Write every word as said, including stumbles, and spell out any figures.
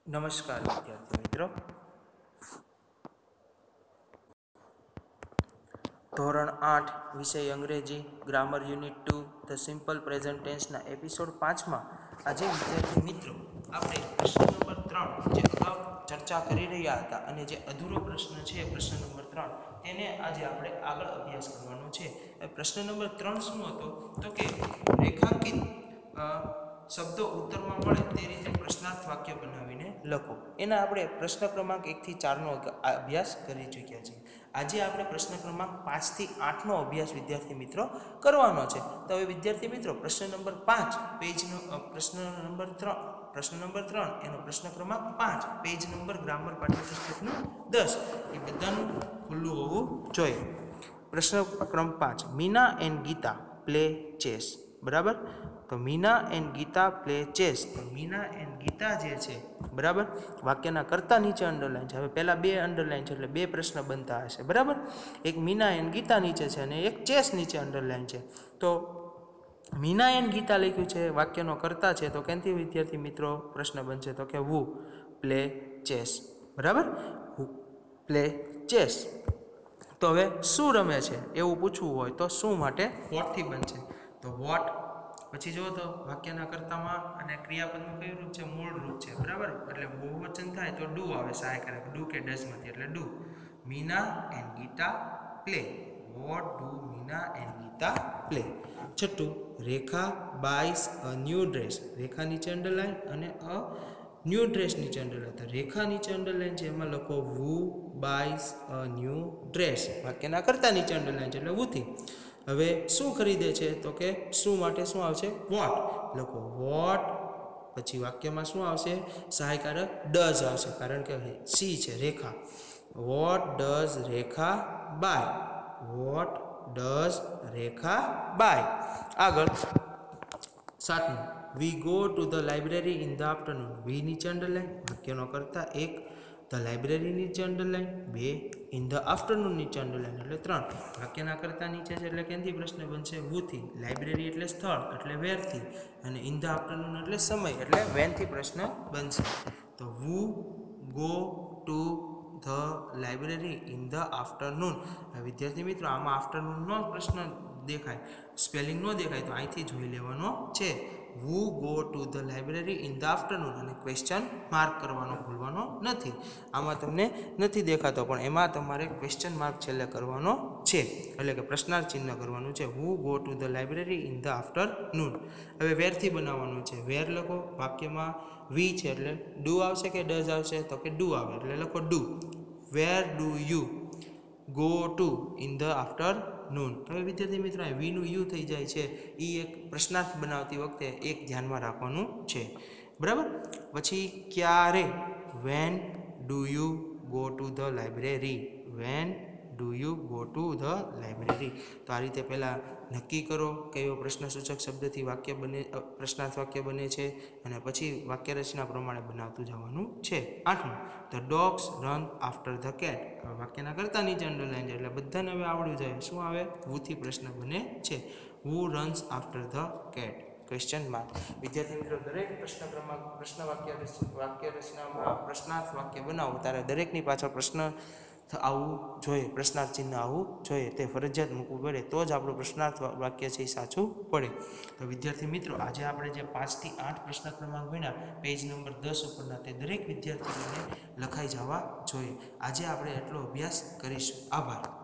નમસ્કાર વિદ્યાર્થી મિત્રો, ધોરણ આઠ વિષય અંગ્રેજી grammar unit two the simple present ટેન્સના એપિસોડ પાંચમાં આજે વિદ્યાર્થી મિત્રો આપણે પ્રશ્ન નંબર ત્રણ જે અગાઉ ચર્ચા કરી રહ્યા હતા અને જે અધૂરો પ્રશ્ન છે પ્રશ્ન નંબર ત્રણ તેને આજે આપણે આગળ અભ્યાસ કરવાનો છે. પ્રશ્ન નંબર ત્રણ શું હતો તો કે રેખાંકિત શબ્દો ઉત્તરમાં મળે તે રીતે પ્રશ્નાર્થ વાક્ય બનાવીને લખો. એના આપણે પ્રશ્ન ક્રમાંક એક થી ચારનો અભ્યાસ કરી ચૂક્યા છીએ. આજે આપણે પ્રશ્ન ક્રમાંક પાંચ થી આઠનો અભ્યાસ વિદ્યાર્થી મિત્રો કરવાનો છે. તો હવે વિદ્યાર્થી મિત્રો પ્રશ્ન નંબર પાંચ પેજનો પ્રશ્ન નંબર ત્રણ પ્રશ્ન નંબર ત્રણ એનો પ્રશ્ન ક્રમાંક પાંચ પેજ નંબર ગ્રામર પાઠ્યપુસ્તકનું દસ એ બધાનું ખુલ્લું હોવું જોઈએ. પ્રશ્ન ક્રમ પાંચ, Meena and Geeta play chess. બરાબર, તો Meena and Geeta play chess. તો મીના એન્ડ ગીતા જે છે બરાબર વાક્યના કરતા નીચે અંડરલાઈન છે. હવે પહેલા બે અંડરલાઈન છે એટલે બે પ્રશ્ન બનતા હશે. બરાબર, એક મીના એન્ડ ગીતા નીચે છે અને એક ચેસ નીચે અંડરલાઈન છે. તો મીના એન્ડ ગીતા લખ્યું છે, વાક્યનો કરતા છે, તો કેનથી વિદ્યાર્થી મિત્રો પ્રશ્ન બનશે તો કે વુ પ્લે ચેસ. બરાબર, વુ પ્લે ચેસ. તો હવે શું રમે છે એવું પૂછવું હોય તો શું માટે વોટથી બનશે તો વોટ. પછી જો તો વાક્યના કર્તામાં અને ક્રિયાપદનું કયું રૂપ છે? મૂળ રૂપ છે. બરાબર, એટલે બહુવચન થાય તો ડુ આવે સહાયકારક, ડુ કે ડઝમાંથી, એટલે do. Meena and Geeta play. What do Meena and Geeta play. છઠ્ઠું, Rekha buys a new dress. Rekha નીચે અંડરલાઈન અને અ ન્યૂ ડ્રેસ નીચે અંડરલાઈન. તો રેખા નીચે અંડરલાઈન છે એમાં લખો who buys a new dress. વાક્યના કરતા નીચે અંડરલાઈન છે એટલે વુથી. હવે શું ખરીદે છે તો કે શું માટે શું આવશે? વોટ. લખો વોટ. પછી વાક્યમાં શું આવશે? સહાયકારક ડઝ આવશે કારણ કે સી છે Rekha. What does Rekha buy. What does Rekha buy. આગળ સાતમું, we go to the library in the afternoon. We નીચે અંડરલાઈન, વાક્યનો કરતા એક, ધ લાઇબ્રેરી નીચે અંડરલાઈન બે, ઇન ધ આફ્ટરનૂન નીચે અંડરલાઈન એટલે ત્રણ. વાક્યના કરતા નીચે છે એટલે કેનથી પ્રશ્ન બનશે? વુથી. લાઇબ્રેરી એટલે સ્થળ એટલે વેરથી, અને ઇન ધ આફ્ટરનૂન એટલે સમય એટલે વેનથી પ્રશ્ન બનશે. તો who go to the library in the afternoon. વિદ્યાર્થી મિત્રો આમાં આફ્ટરનૂનનો પ્રશ્ન દેખાય, સ્પેલિંગ ન દેખાય તો અહીંથી જોઈ લેવાનો છે. Who go to the library in the afternoon અને ક્વેશ્ચન માર્ક કરવાનો ભૂલવાનો નથી. આમાં તમને નથી દેખાતો પણ એમાં તમારે ક્વેશ્ચન માર્ક છેલ્લે કરવાનો છે, એટલે કે પ્રશ્નાર્થ ચિહ્ન કરવાનું છે. Who go to the library in the afternoon. હવે વેરથી બનાવવાનું છે. વેર લખો. વાક્યમાં વી છે એટલે ડુ આવશે કે ડઝ આવશે તો કે ડુ આવે એટલે લખો do. Where do you go to in the afternoon. હવે વિદ્યાર્થી મિત્રો વીનું યુ થઈ જાય છે, એ એક પ્રશ્નાર્થ બનાવતી વખતે એક ધ્યાનમાં રાખવાનું છે. બરાબર, પછી ક્યારે? When do you go to the library. When do you go to the library. તો આ રીતે પહેલાં નક્કી કરો કયો પ્રશ્ન સૂચક શબ્દથી વાક્ય બને, પ્રશ્નાર્થ વાક્ય બને છે, અને પછી વાક્ય રચના પ્રમાણે બનાવતું જવાનું છે. આઠમું, the dogs run after the cat. વાક્યના કરતા નીચે અંડરલાઈન છે એટલે બધાને હવે આવડવું જોઈએ. શું આવે? વુથી પ્રશ્ન બને છે. Who runs after the cat? Question mark. વિદ્યાર્થી મિત્રો દરેક પ્રશ્ન ક્રમાંક પ્રશ્ન વાક્ય વાક્ય રચનામાં પ્રશ્નાર્થ વાક્ય બનાવો ત્યારે દરેકની પાછળ પ્રશ્ન આવવું જોઈએ, પ્રશ્નાર્થ ચિહ્ન આવવું જોઈએ. તે ફરજિયાત મૂકવું પડે તો જ આપણું પ્રશ્નાર્થ વાક્ય છે એ સાચું પડે. તો વિદ્યાર્થી મિત્રો આજે આપણે જે પાંચથી આઠ પ્રશ્ન ક્રમાંક ભણ્યા પેજ નંબર દસ ઉપરના તે દરેક વિદ્યાર્થીઓને લખાઈ જવા જોઈએ. આજે આપણે એટલો અભ્યાસ કરીશું. આભાર.